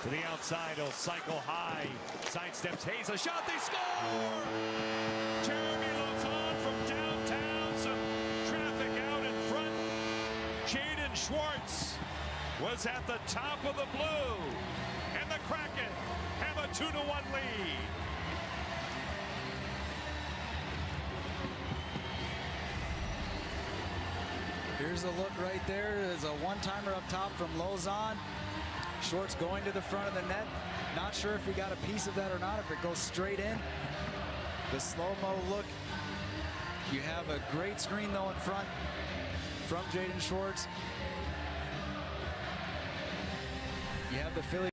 To the outside, he'll cycle high. Sidesteps Hayes, a shot, they score! Jeremy Lauzon from downtown, some traffic out in front. Jaden Schwartz was at the top of the blue, and the Kraken have a 2-1 lead. Here's a look right there. There's a one-timer up top from Lauzon. Schwartz going to the front of the net. Not sure if he got a piece of that or not, if it goes straight in. The slow-mo look. You have a great screen, though, in front from Jaden Schwartz. You have the Philly